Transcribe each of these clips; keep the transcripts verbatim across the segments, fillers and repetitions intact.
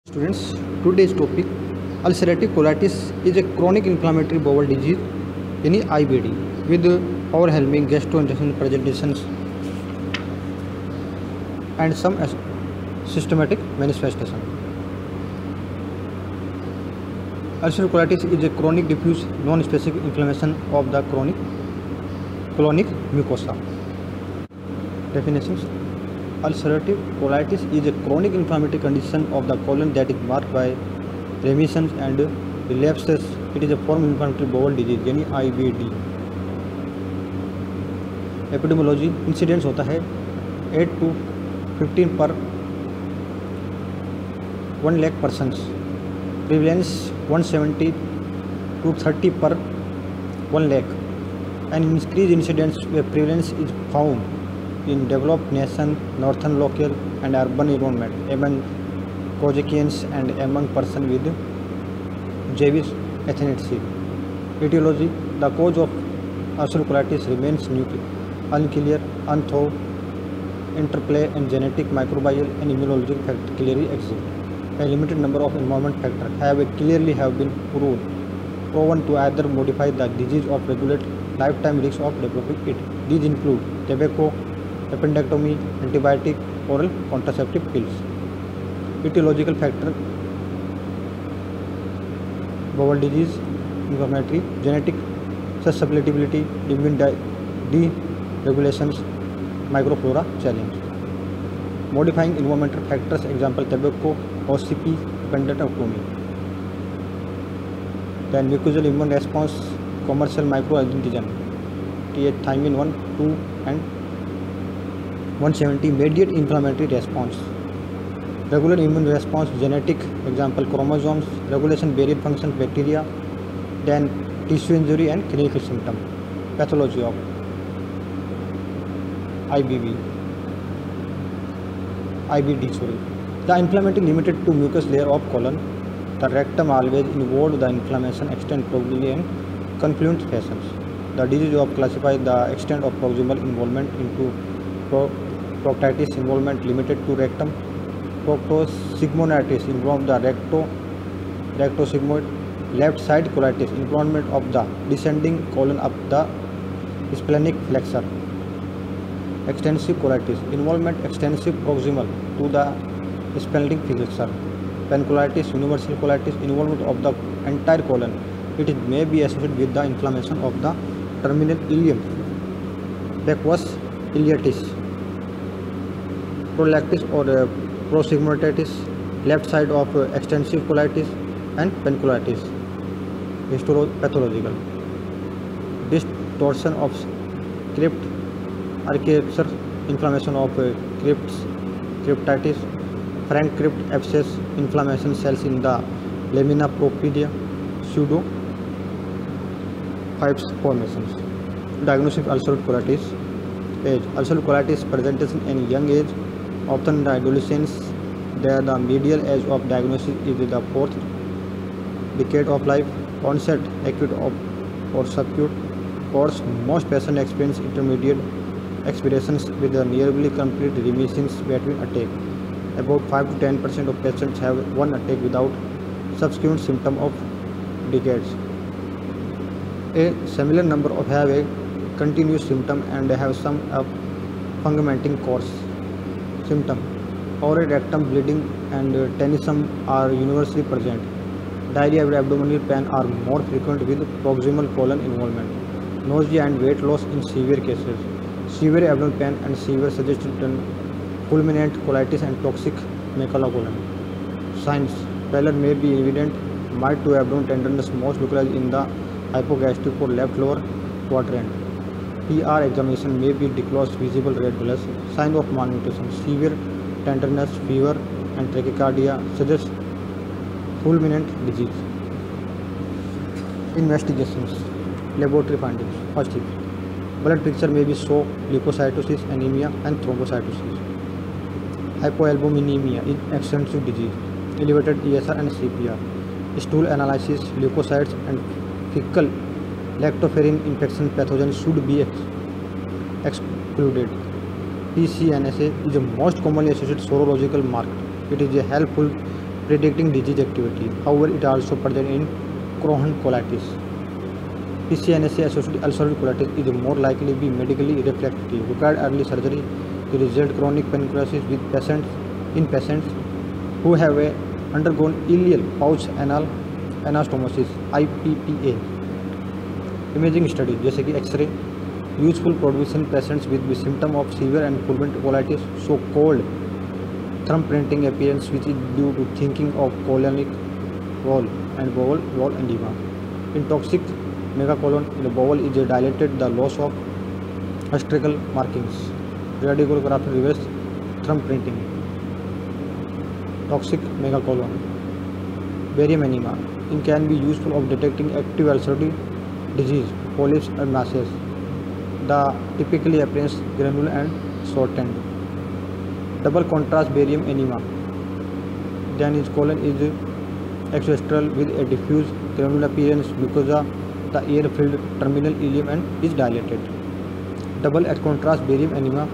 Students, today's topic ulcerative colitis is a chronic inflammatory bowel disease, any I B D, with overwhelming gastrointestinal presentations and some as- systematic manifestation. Ulcerative colitis is a chronic diffuse non-specific inflammation of the chronic colonic mucosa. Definitions: ulcerative colitis is a chronic inflammatory condition of the colon that is marked by remissions and relapses. It is a form of inflammatory bowel disease यानी I B D. Epidemiology: incidence होता है eight to fifteen per one lakh persons. Prevalence one seventy to thirty per one lakh. And increase incidence prevalence is found in developed nation, northern local and urban environment among Caucasians and among persons with Jewish ethnicity. Etiology: the cause of ulcerative colitis remains unclear, although interplay and genetic, microbial and immunological factors clearly exist. A limited number of environment factors have clearly have been proven proven to either modify the disease or regulate lifetime risks of developing it. These include tobacco, appendectomy, antibiotic, oral contraceptive pills. Etiological factor: bowel disease, inflammatory, genetic susceptibility, immune deregulations, microflora challenge. Modifying environmental factors, example tobacco, O C P, appendectomy. Then mucosal immune response, commercial microorganism, T H thiamine one, two and one seventy, mediate inflammatory response. Regular immune response, genetic, example chromosomes, regulation barrier function, bacteria. Then tissue injury and clinical symptom. Pathology of I B D. I B D sorry. The inflammation limited to mucous layer of colon. The rectum always involved the inflammation extend proximally and confluent fashions. The disease of classify the extent of proximal involvement into pro proctitis involvement limited to rectum. Proctosigmoiditis involve the recto rectosigmoid. Left side colitis involvement of the descending colon up the splenic flexor. Extensive colitis involvement extensive proximal to the splenic flexor. Pancolitis, universal colitis involvement of the entire colon. It is may be associated with the inflammation of the terminal ileum. Vacuous ileitis. Prolactis or uh, prosigmoiditis, left side of uh, extensive colitis and pancolitis. Histopathological: distortion of crypt architecture, inflammation of uh, crypts, cryptitis, frank crypt abscess, inflammation cells in the lamina propria, pseudo pipes formations. Diagnosis of ulcerative colitis. Age: ulcerative colitis presentation in young age, often the adolescence. There the median age of diagnosis is the fourth decade of life. Onset acute of or subacute course. Most patients experience intermediate expirations with the nearly complete remissions between attack. About five to ten percent of patients have one attack without subsequent symptom of decades. A similar number of have a continuous symptom and have some of fungating course. Symptom: oral rectum bleeding and tenesmus are universally present. Diarrhea and abdominal pain are more frequent with proximal colon involvement. Nausea and weight loss in severe cases. Severe abdominal pain and severe suggested fulminant colitis and toxic megacolon. Signs: pallor may be evident, mild to abdominal tenderness most localized in the hypogastric or left lower quadrant. P R examination may be disclosed visible red blotches. Sign of malnutrition: severe tenderness, fever and tachycardia suggest fulminant disease. Investigations. Laboratory findings. First is blood picture may be show leukocytosis, anemia and thrombocytosis. Hypoalbuminemia is extensive disease. Elevated E S R and C P R. Stool analysis, leukocytes and fecal lactoferrin infection pathogen should be ex excluded. P C N S A is the most commonly associated serological marker. It is a helpful predicting disease activity. However, it also present in Crohn's colitis. P C N S A-associated ulcerative colitis is more likely to be medically refractory, required early surgery to resolve chronic pancreatitis with patients in patients who have a undergone ileal pouch anal anastomosis I P P A. Imaging study जैसे कि X-ray useful provision patients with the symptom of severe and fulminant colitis, so called thumbprinting appearance, which is due to thinking of colonic wall and bowel wall edema. In toxic megacolon, the bowel is dilated, the loss of gastrical markings. Radiography reverse thumbprinting. Toxic megacolon. Barium enema. It can be useful of detecting active ulcerative disease, polyps and masses. The typically appears granular and shortened. Double contrast barium enema. Then its colon is extracellular with a diffuse granular appearance because of the air-filled terminal ileum and is dilated. Double contrast barium enema.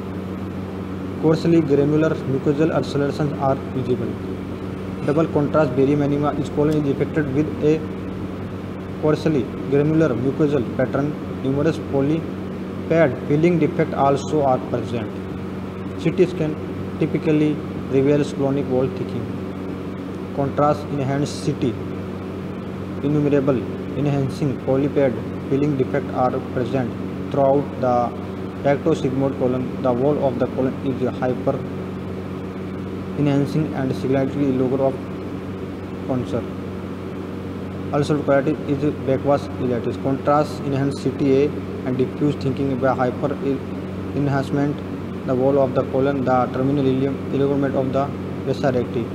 Coarsely granular mucosal ulcerations are visible. Double contrast barium enema is colon is affected with a coarsely granular mucosal pattern. Numerous polypad filling defects also are present. C T scan typically reveals chronic wall thickening. Contrast enhanced C T. Innumerable enhancing polypad filling defects are present throughout the rectosigmoid colon. The wall of the colon is hyper enhancing and significantly lower of cancer. Ulcerative colitis is backwash ileitis. Contrast enhanced C T A and diffuse thinking by hyper enhancement the wall of the colon, the terminal ileum, alignment of the vasa recti.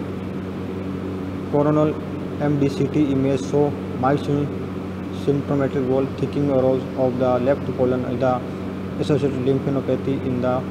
Coronal M D C T image show mild symptomatic wall thickening arose of the left colon, the associated lymphadenopathy in the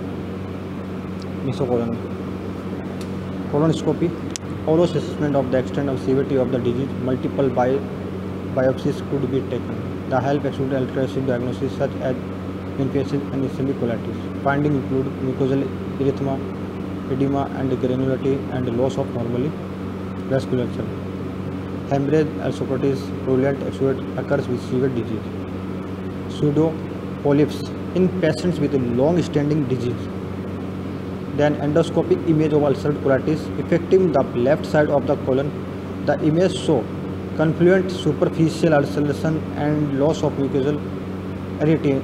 mesocolon. Colonoscopy. Oral assessment of the extent of severity of the disease. Multiple bi biopsies could be taken. The help exclude ultrasound diagnosis such as infectious and ischemic colitis. Findings include mucosal erythema, edema and granularity and loss of normally vasculature. Hemorrhage, ulcerative purulent exudate occurs with severe disease. Pseudo polyps in patients with long-standing disease. Then endoscopic image of ulcerative colitis affecting the left side of the colon. The image show confluent superficial ulceration and loss of mucosal arterial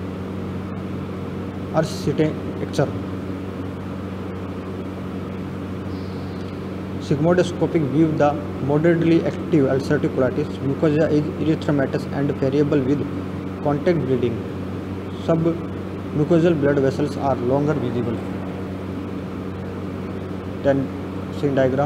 architecture. Sigmoidoscopic view the moderately active ulcerative colitis. Mucosa is erythematous and variable with contact bleeding. Submucosal blood vessels are longer visible. Then scene diagram.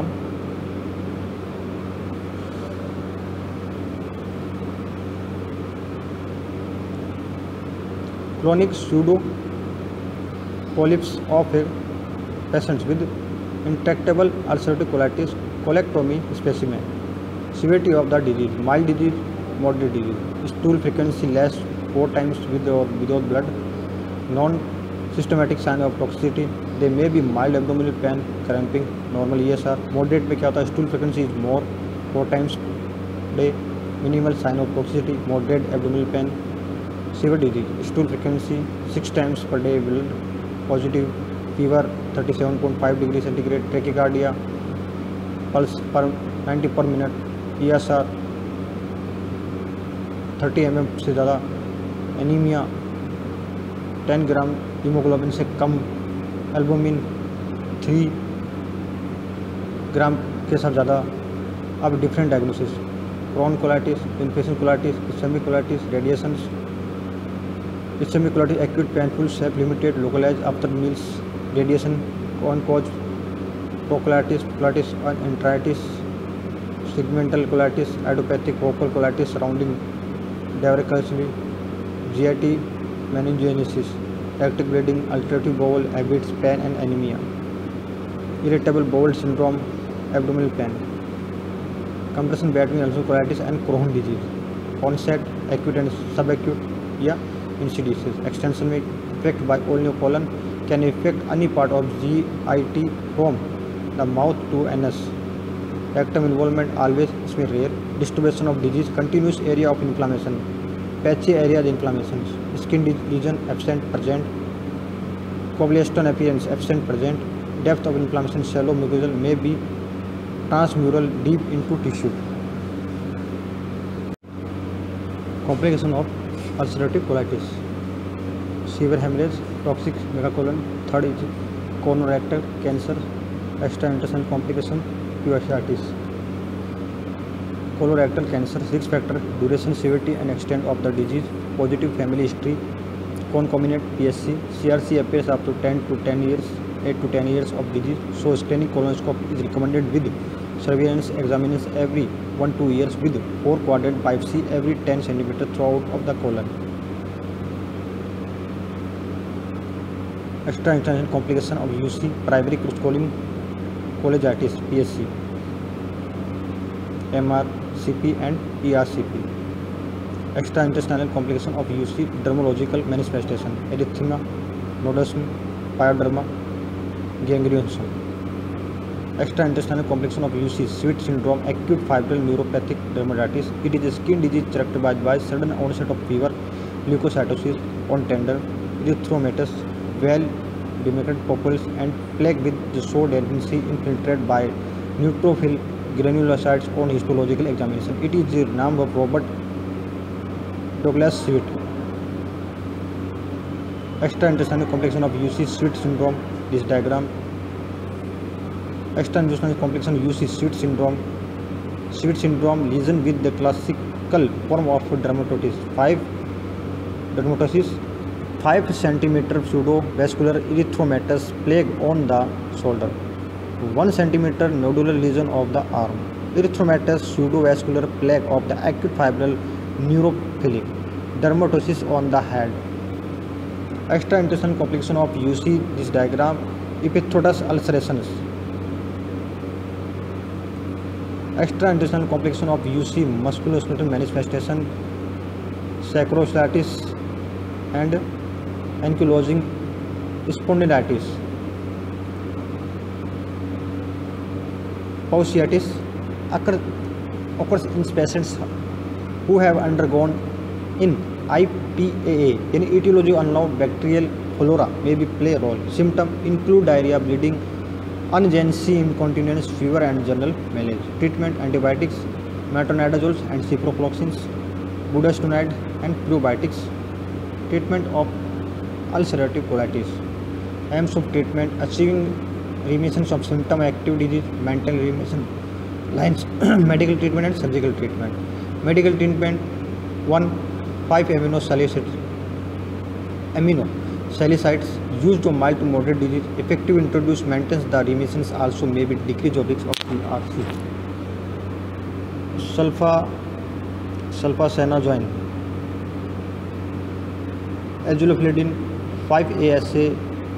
Chronic pseudo polyps of a patients with intractable ulcerative colitis, colectomy specimen. Severity of the disease: mild disease, moderate disease. Stool frequency less four times with or without blood. Non-systematic sign of toxicity. They may be mild abdominal pain, cramping, normal E S R. Moderate में क्या होता है? Stool frequency is more four times day. Minimal sign of toxicity, moderate abdominal pain. Severe disease: stool frequency six times per day, blood positive, fever thirty-seven point five degrees centigrade, tachycardia, pulse per ninety per minute, E S R thirty millimeter से ज़्यादा, anaemia ten ग्राम haemoglobin से कम, albumin three gram के साथ ज़्यादा. अब different diagnosis: Crohn's colitis, infectious colitis, ischemic colitis, radiations. Ischemic colitis acute painful, self-limited, localized after meals, radiation, on-cause procolitis, colitis and enteritis, segmental colitis, idiopathic focal colitis surrounding diverticulosis, G I T, meningogenesis, active bleeding, ulcerative bowel habits, pain and anemia, irritable bowel syndrome, abdominal pain. Comparison between ulcerative colitis and Crohn's disease. Onset acute and subacute या insidious. Extension में effect by only colon can affect any part of G I T from the mouth to anus. Rectum involvement always इसमें rare. Distribution of disease, continuous area of inflammation, patchy area of inflammation, skin lesion absent present, coagulation appearance absent present, depth of inflammation shallow mucosal, may be transmural deep into tissue. Complication of ulcerative colitis: severe hemorrhage, toxic megacolon. Third is colorectal cancer, extraintestinal complication, uveitis. Colorectal cancer, risk factor, duration, severity and extent of the disease, positive family history, concomitant P S C. C R C appears up to ten to ten years, eight to ten years of disease, so screening colonoscopy is recommended with surveillance examination every one to two years with four quadrant biopsy every ten centimeters throughout of the colon. Extraintestinal complication of U C, primary cruciform cholangitis, P S C, M R C P and E R C P. Extraintestinal complication of U C, dermatological manifestation, erythema, nodosum, pyoderma, gangrenosum. Extraintestinal complication of U C, Sweet syndrome, acute febrile neuropathic dermatitis. It is a skin disease characterized by sudden onset of fever, leukocytosis on tender, erythromatous, well demarcated papules and plagued with the sore tendency infiltrated by neutrophil granulocytes on histological examination. It is the name of Robert Douglas Sweet. Extraintestinal complication of U C, Sweet syndrome. This diagram. Extraintestinal complication U C, Sweet syndrome. Sweet syndrome lesion with the classical form of dermatitis. Five dermatosis. five centimeter pseudo-vascular erythromatous plaque on the shoulder. one centimeter nodular lesion of the arm. Erythromatous pseudo-vascular plaque of the acute febrile neutrophilic dermatosis on the head. Extraintestinal complication of U C, this diagram. Epithetus ulcerations. Extraintestinal complication of U C, musculoskeletal manifestation, sacroiliitis and ankylosing spondylitis. Pouchitis occurs in patients who have undergone in I P A A. In etiology unknown, bacterial flora may be play a role. Symptoms include diarrhea, bleeding, urgency, incontinence, fever and general malaise. Treatment: antibiotics, metronidazole and ciprofloxacin, budesonide and probiotics. Treatment of ulcerative colitis. Aims of treatment: achieving remission of symptom, active disease, mental remission. Lines: medical treatment and surgical treatment. Medical treatment: one. five amino salicylates amino salicylates used to mild to moderate disease. Effective introduce maintains the remissions, also may be decrease of risk of C R C. Sulfa sulfacenazoin, azulfilidin, five A S A,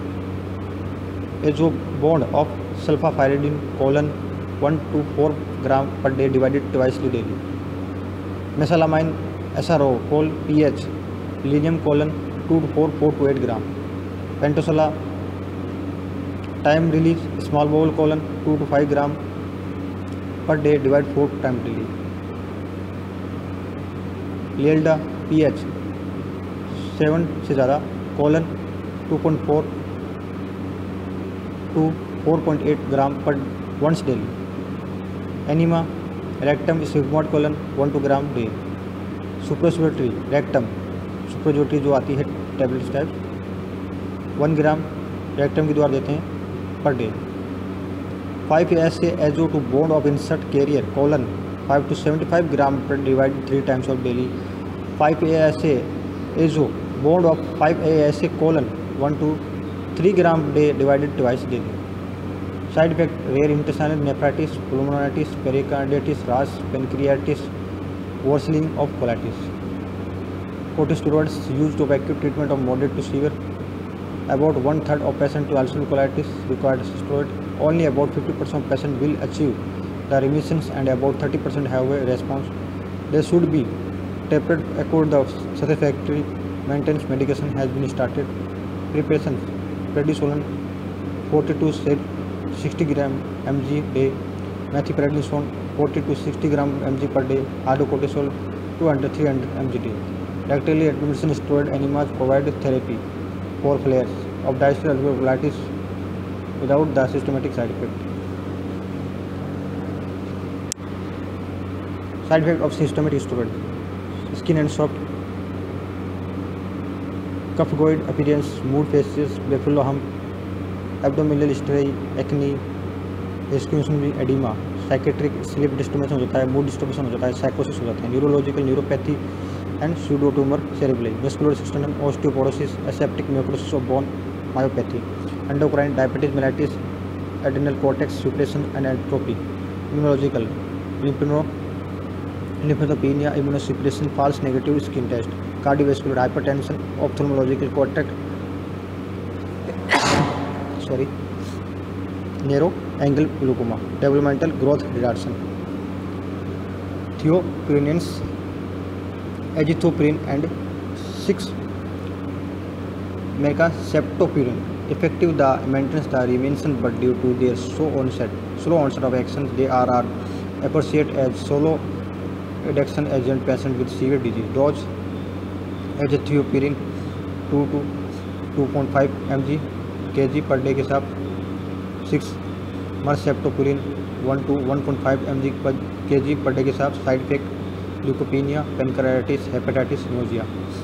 azo bond of sulfapyridine colon one to four gram per day divided twice daily. Mesalamine S R O col pH linium colon two to four, four to eight gram. Pentosola time release small bowel colon two to five gram per day divide four times daily. Lielda pH seven से ज़्यादा colon two point four to four point eight gram per once daily. Enema rectum sigmoid colon one to gram day. Suppository rectum suppository जो आती है tablets type one gram rectum के द्वारा देते हैं per day. Five S A azo to bond of insert carrier colon five to seventy five gram per divide three times of daily. Five A S A azo bond of five A S A colon one to three gram day divided twice daily. Side effect: rare intestinal nephritis, pneumonitis, pericarditis, rash, पेनक्रियाटिस, worsening of colitis. Corticosteroids used to acute treatment of moderate to severe. About one third of patients with ulcerative colitis required steroid. Only about fifty percent of patients will achieve the remissions and about thirty percent have a response. They should be tapered according to the satisfactory maintenance medication has been started. Preparation: prednisolone forty to sixty gram mg day, methylprednisolone forty to sixty gram mg per day, hydrocortisone two hundred to three hundred mg. Rectally administered steroid enemas provide therapy for flares of diabetic ulcerative colitis without the systematic side effect. Side effect of systematic steroid: skin and soft, cupgoid appearance, mood phases, buffalo hump, abdominal striae, acne, escusation edema, psychiatric sleep disturbance हो जाता है, mood disturbance हो जाता है, साइकोसिस हो जाता है, neurological neuropathy and pseudotumor cerebral, muscular system osteoporosis, aseptic necrosis of bone, myopathy, endocrine diabetes mellitus, adrenal cortex suppression and atrophy, immunological lympho lymphopenia, immunosuppression, false negative skin test, cardiovascular hypertension, ophthalmological cortex sorry narrow angle glaucoma, developmental growth retardation, thiopurines, azathioprine and six mercaptopurine, effective the maintenance the remission but due to their slow onset slow onset of action they are, are appreciated as solo reduction agent patient with severe disease. Dose: azathioprine two to two point five mg kg per day के साथ, six mercaptopurine one to one point five mg per kg per day के साथ. Side effect: leukopenia, pancreatitis, hepatitis, nausea.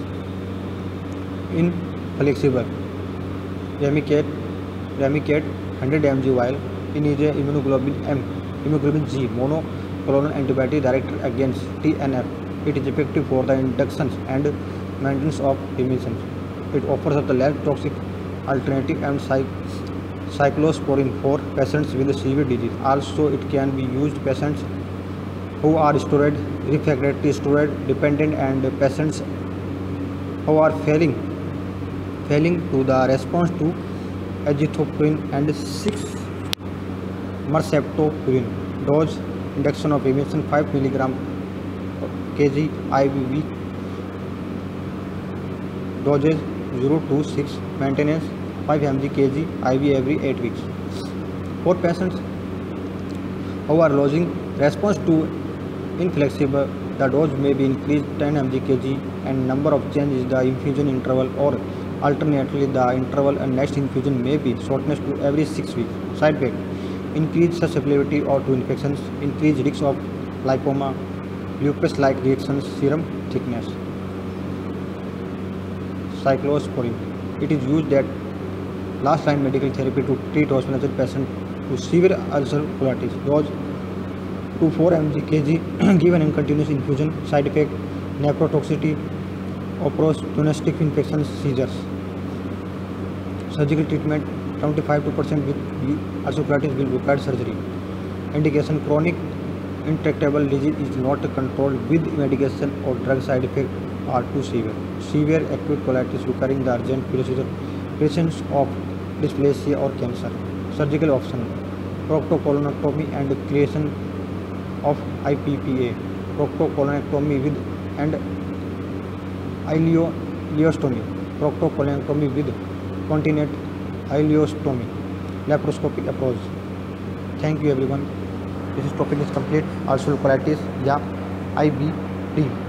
Infliximab Remicade Remicade one hundred mg vial in is a immunoglobulin M immunoglobulin G monoclonal antibody directed against T N F. It is effective for the induction and maintenance of remission. It offers the less toxic alternative and psych cyclosporin for patients with severe disease. Also, it can be used patients who are steroid refractory, steroid dependent, and patients who are failing failing to the response to azithoprin and six merceptopurine. Dose: induction of remission five milligram kg I V week. Dosage zero to six. Maintenance five mg kg I V every eight weeks. For patients who are losing response to inflexible, the dose may be increased ten mg kg and number of change is the infusion interval, or alternately the interval and next infusion may be shortened to every six weeks. Side effect: increased susceptibility or to infections, increased risk of lipoma, lupus-like reactions, serum thickness. Cyclosporin: it is used as last line medical therapy to treat hospitalized patients with severe ulcerative colitis. Dose to four mg kg given in continuous infusion. Side effect: nephrotoxicity, opportunistic infections, seizures. Surgical treatment: seventy-five percent with ulcerative colitis will require surgery. Indication: chronic intractable disease is not controlled with medication or drug. Side effects are too severe. Severe acute colitis requiring the urgent procedure. Patients of dysplasia or cancer. Surgical option: proctocolonectomy and creation of I P P A, proctocolonectomy with and ileostomy, proctocolonectomy with continent ileostomy, laparoscopic approach. Thank you everyone. This topic is complete. Ulcerative colitis या I B D.